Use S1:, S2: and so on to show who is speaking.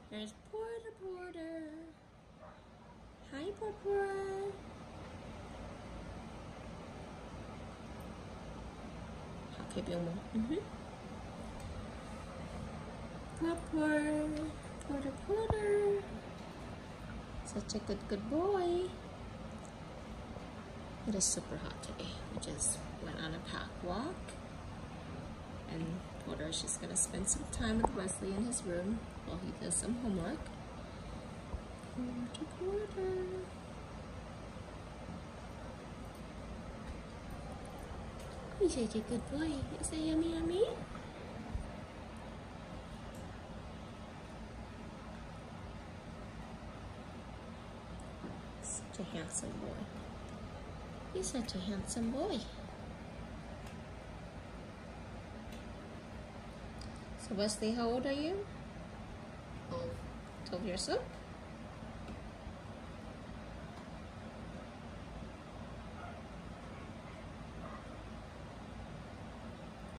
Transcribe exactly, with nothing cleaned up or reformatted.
S1: There's Porter Porter. Hi, Porter. Okay, biểu mo. Mhm. Porter, Porter, Porter. Such a good, good boy. It is super hot today. We just went on a pack walk. And Porter is just gonna spend some time with Wesley in his room while he does some homework. Porter, Porter. He's such a good boy. Is that yummy, yummy? Such a handsome boy. He's such a handsome boy. So Wesley, how old are you?
S2: Twelve.
S1: twelve years old?